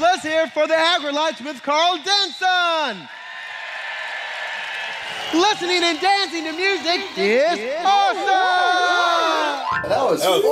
let's hear for the Aggrolites with Carl Denson. Listening and dancing to music is awesome! That was